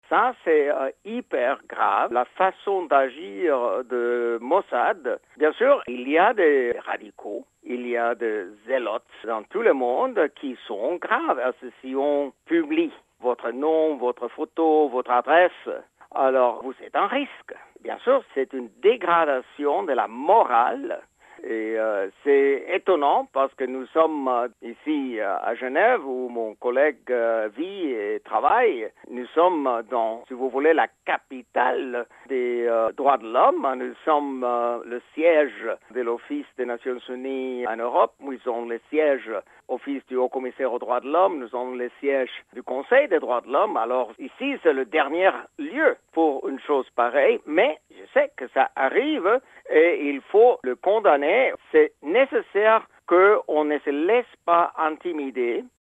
Ça, c'est hyper grave. La façon d'agir de Mossad, bien sûr, il y a des radicaux, il y a des zélotes dans tout le monde qui sont graves. Si on publie votre nom, votre photo, votre adresse, alors vous êtes en risque. Bien sûr, c'est une dégradation de la morale. Et c'est étonnant parce que nous sommes ici à Genève où mon collègue vit et travaille. Nous sommes dans, si vous voulez, la capitale des droits de l'homme. Nous sommes le siège de l'Office des Nations Unies en Europe. Nous sommes le siège Office du Haut-Commissaire aux droits de l'homme. Nous sommes le siège du Conseil des droits de l'homme. Alors ici, c'est le dernier lieu pour une chose pareille. Mais je sais que ça arrive et il faut le condamner. C'est nécessaire qu'on ne se laisse pas intimider